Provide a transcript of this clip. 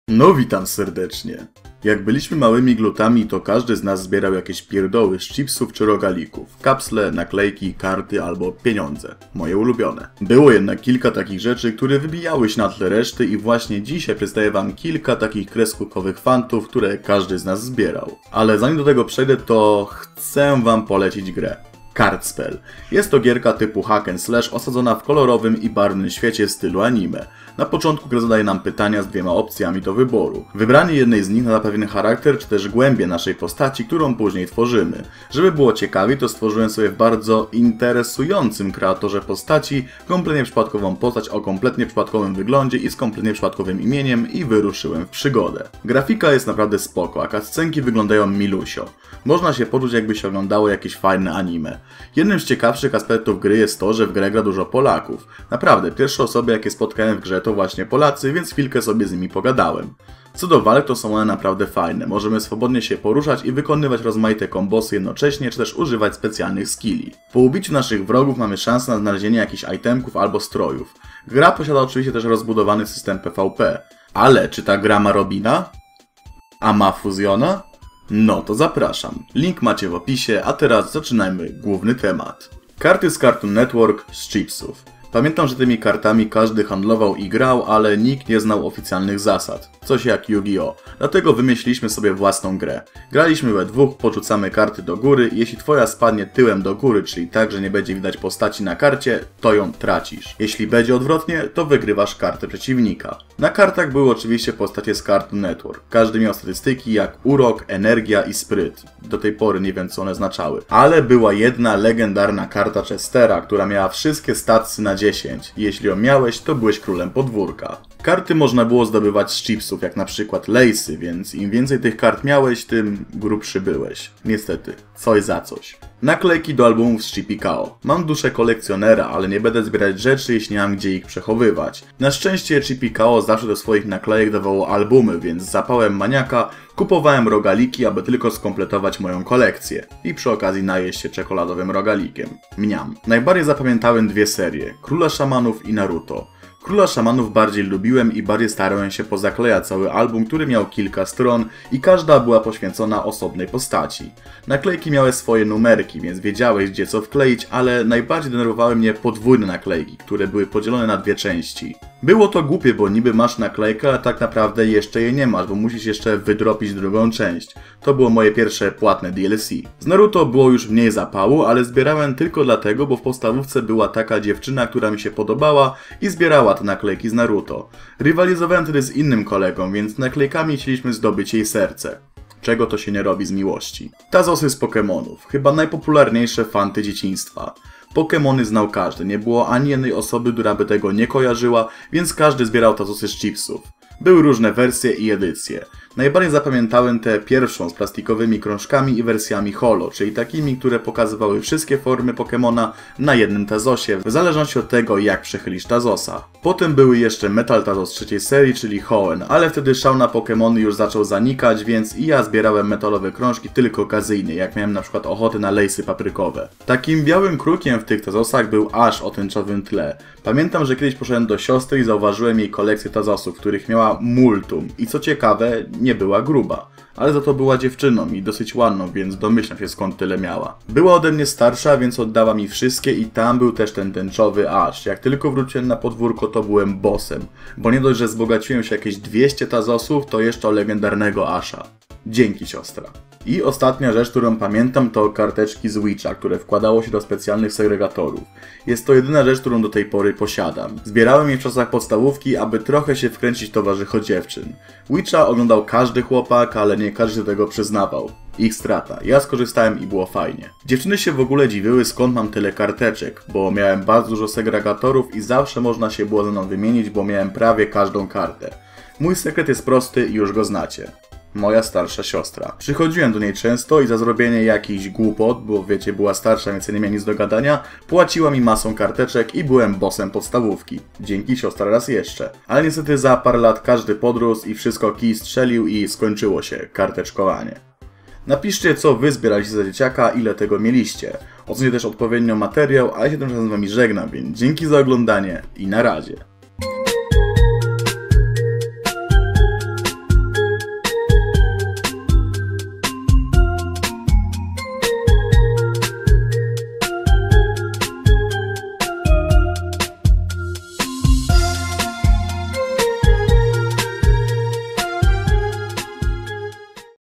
No witam serdecznie. Jak byliśmy małymi glutami, to każdy z nas zbierał jakieś pierdoły z chipsów czy rogalików, kapsle, naklejki, karty albo pieniądze. Moje ulubione. Było jednak kilka takich rzeczy, które wybijały się na tle reszty i właśnie dzisiaj przedstawię wam kilka takich kreskówkowych fantów, które każdy z nas zbierał. Ale zanim do tego przejdę, to chcę wam polecić grę. Cardspell. Jest to gierka typu hack and slash osadzona w kolorowym i barwnym świecie w stylu anime. Na początku gra zadaje nam pytania z dwiema opcjami do wyboru. Wybranie jednej z nich nada pewien charakter czy też głębię naszej postaci, którą później tworzymy. Żeby było ciekawiej, to stworzyłem sobie w bardzo interesującym kreatorze postaci kompletnie przypadkową postać o kompletnie przypadkowym wyglądzie i z kompletnie przypadkowym imieniem i wyruszyłem w przygodę. Grafika jest naprawdę spoko, a cutscenki wyglądają milusio. Można się poczuć, jakby się oglądało jakieś fajne anime. Jednym z ciekawszych aspektów gry jest to, że w grę gra dużo Polaków. Naprawdę, pierwsze osoby jakie spotkałem w grze to właśnie Polacy, więc chwilkę sobie z nimi pogadałem. Co do walk, to są one naprawdę fajne. Możemy swobodnie się poruszać i wykonywać rozmaite kombosy jednocześnie, czy też używać specjalnych skilli. Po ubiciu naszych wrogów mamy szansę na znalezienie jakichś itemków albo strojów. Gra posiada oczywiście też rozbudowany system PvP. Ale czy ta gra ma Robina? A ma Fuzjona? No to zapraszam. Link macie w opisie, a teraz zaczynajmy główny temat. Karty z Cartoon Network z chipsów. Pamiętam, że tymi kartami każdy handlował i grał, ale nikt nie znał oficjalnych zasad. Coś jak Yu-Gi-Oh! Dlatego wymyśliliśmy sobie własną grę. Graliśmy we dwóch, podrzucamy karty do góry i jeśli twoja spadnie tyłem do góry, czyli tak, że nie będzie widać postaci na karcie, to ją tracisz. Jeśli będzie odwrotnie, to wygrywasz kartę przeciwnika. Na kartach były oczywiście postacie z Cartoon Network. Każdy miał statystyki jak urok, energia i spryt. Do tej pory nie wiem co one oznaczały. Ale była jedna legendarna karta Chestera, która miała wszystkie statsy na 10. Jeśli ją miałeś, to byłeś królem podwórka. Karty można było zdobywać z chipsów, jak na przykład lejsy, więc im więcej tych kart miałeś, tym grubszy byłeś. Niestety, coś za coś. Naklejki do albumów z Chippy Kao. Mam duszę kolekcjonera, ale nie będę zbierać rzeczy, jeśli nie mam gdzie ich przechowywać. Na szczęście Chippy Kao zawsze do swoich naklejek dawało albumy, więc z zapałem maniaka kupowałem rogaliki, aby tylko skompletować moją kolekcję. I przy okazji najeść się czekoladowym rogalikiem. Mniam. Najbardziej zapamiętałem dwie serie. Króla Szamanów i Naruto. Króla Szamanów bardziej lubiłem i bardziej starałem się pozaklejać cały album, który miał kilka stron i każda była poświęcona osobnej postaci. Naklejki miały swoje numerki, więc wiedziałeś gdzie co wkleić, ale najbardziej denerwowały mnie podwójne naklejki, które były podzielone na dwie części. Było to głupie, bo niby masz naklejkę, a tak naprawdę jeszcze jej nie masz, bo musisz jeszcze wydropić drugą część. To było moje pierwsze płatne DLC. Z Naruto było już mniej zapału, ale zbierałem tylko dlatego, bo w podstawówce była taka dziewczyna, która mi się podobała i zbierała te naklejki z Naruto. Rywalizowałem wtedy z innym kolegą, więc naklejkami chcieliśmy zdobyć jej serce. Czego to się nie robi z miłości. Tazosy z Pokemonów. Chyba najpopularniejsze fanty dzieciństwa. Pokemony znał każdy, nie było ani jednej osoby, która by tego nie kojarzyła, więc każdy zbierał tazosy z chipsów. Były różne wersje i edycje. Najbardziej zapamiętałem tę pierwszą z plastikowymi krążkami i wersjami holo, czyli takimi, które pokazywały wszystkie formy Pokemona na jednym tazosie, w zależności od tego jak przechylisz tazosa. Potem były jeszcze Metal Tazos trzeciej serii, czyli Hoenn, ale wtedy szał na Pokemony już zaczął zanikać, więc i ja zbierałem metalowe krążki tylko okazyjnie, jak miałem na przykład ochotę na lejsy paprykowe. Takim białym krukiem w tych tazosach był Ash o tęczowym tle. Pamiętam, że kiedyś poszedłem do siostry i zauważyłem jej kolekcję tazosów, których miała multum i co ciekawe, nie była gruba. Ale za to była dziewczyną i dosyć ładną, więc domyślam się skąd tyle miała. Była ode mnie starsza, więc oddała mi wszystkie i tam był też ten tęczowy Ash. Jak tylko wróciłem na podwórko, to byłem bossem. Bo nie dość, że wzbogaciłem się jakieś 200 tazosów, to jeszcze o legendarnego Asha. Dzięki siostra. I ostatnia rzecz, którą pamiętam, to karteczki z Witcha, które wkładało się do specjalnych segregatorów. Jest to jedyna rzecz, którą do tej pory posiadam. Zbierałem je w czasach podstawówki, aby trochę się wkręcić w towarzycho dziewczyn. Witcha oglądał każdy chłopak, ale nie każdy się do tego przyznawał. Ich strata. Ja skorzystałem i było fajnie. Dziewczyny się w ogóle dziwiły, skąd mam tyle karteczek, bo miałem bardzo dużo segregatorów i zawsze można się było ze mną wymienić, bo miałem prawie każdą kartę. Mój sekret jest prosty i już go znacie. Moja starsza siostra. Przychodziłem do niej często i za zrobienie jakichś głupot, bo wiecie, była starsza, więc nie miała nic do gadania, płaciła mi masą karteczek i byłem bossem podstawówki. Dzięki siostra raz jeszcze. Ale niestety za parę lat każdy podrósł i wszystko kij strzelił i skończyło się karteczkowanie. Napiszcie co wy zbieraliście za dzieciaka, ile tego mieliście. Ocencie też odpowiednio materiał, a ja się tym razem z wami żegnam, więc dzięki za oglądanie i na razie.